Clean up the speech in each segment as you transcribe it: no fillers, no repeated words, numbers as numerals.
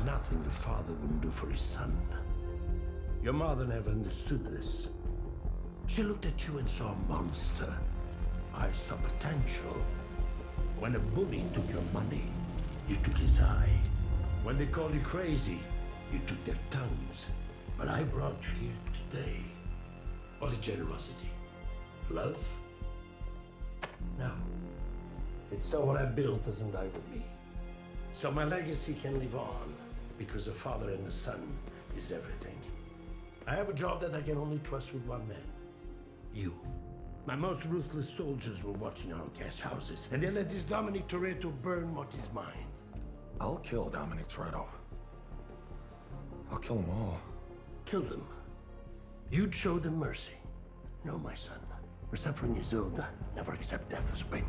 nothing a father wouldn't do for his son. Your mother never understood this. She looked at you and saw a monster. I saw potential. When a bully took your money, you took his eye. When they called you crazy, you took their tongues. But I brought you here today. Was it generosity? Love? No. It's so what I built doesn't die with me. So my legacy can live on, because a father and a son is everything. I have a job that I can only trust with one man. You. My most ruthless soldiers were watching our cash houses, and they let this Dominic Toretto burn what is mine. I'll kill Dominic Toretto. I'll kill them all. Kill them. You'd show them mercy. No, my son. Where suffering is owed, never accept death as payment.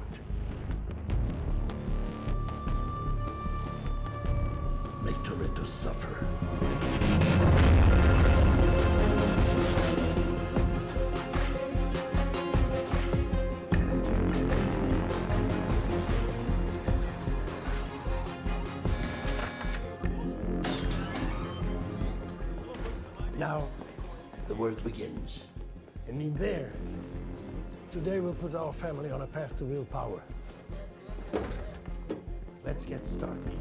Make Toretto suffer. Now, the work begins. And in there, today we'll put our family on a path to real power. Let's get started.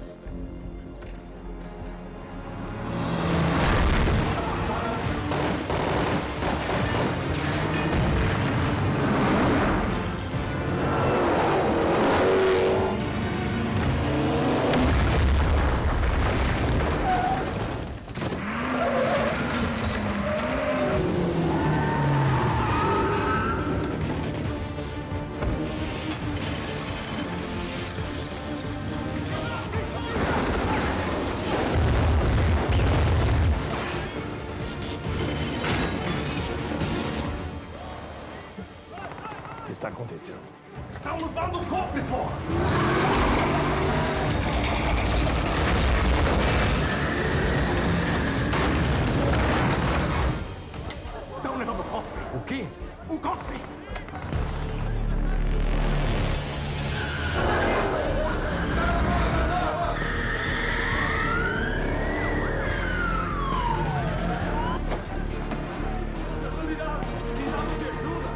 O que está acontecendo? Estão levando o cofre, porra! Estão levando o cofre! O quê? O cofre! Precisamos de ajuda!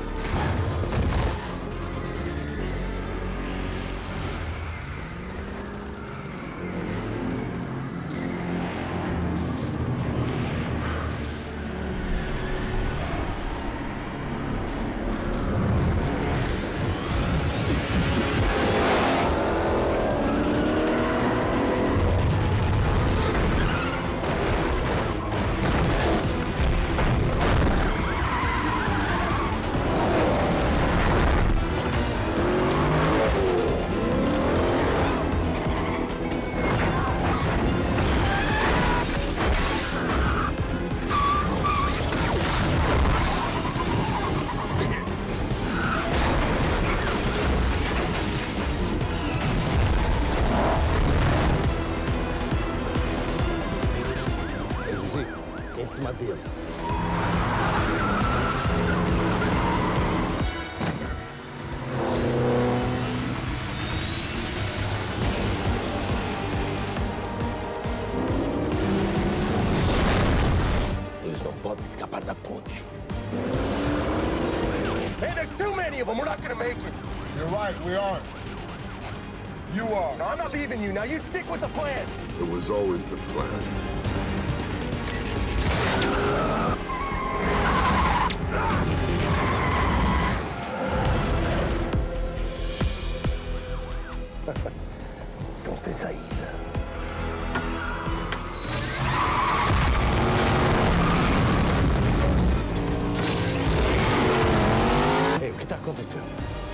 Em cima deles. Eles não podem escapar da ponte. Hey, there's too many of them! We're not gonna make it! You're right, we aren't. You are. No, I'm not leaving you. Now you stick with the plan! It was always the plan. Não tem saída. Ei, o que está acontecendo?